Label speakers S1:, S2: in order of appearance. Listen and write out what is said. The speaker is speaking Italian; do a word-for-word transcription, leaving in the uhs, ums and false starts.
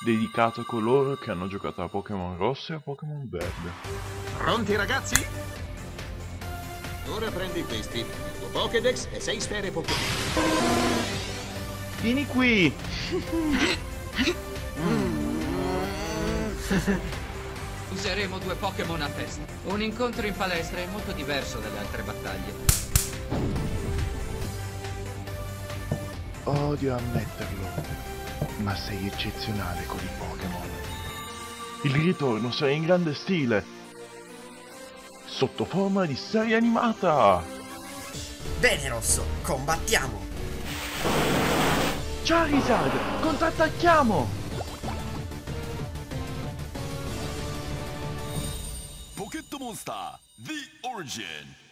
S1: dedicato a coloro che hanno giocato a Pokémon Rosso e a Pokémon Verde.
S2: Pronti ragazzi? Ora prendi questi, il tuo Pokédex e sei sfere Pokémon.
S1: Vieni qui!
S3: Useremo due Pokémon a testa. Un incontro in palestra è molto diverso dalle altre battaglie.
S1: Odio ammetterlo, ma sei eccezionale con i Pokémon. Il ritorno sarà in grande stile, sotto forma di serie animata.
S4: Bene Rosso, combattiamo!
S1: Charizard, contrattacchiamo!
S5: Pocket Monster, The Origin.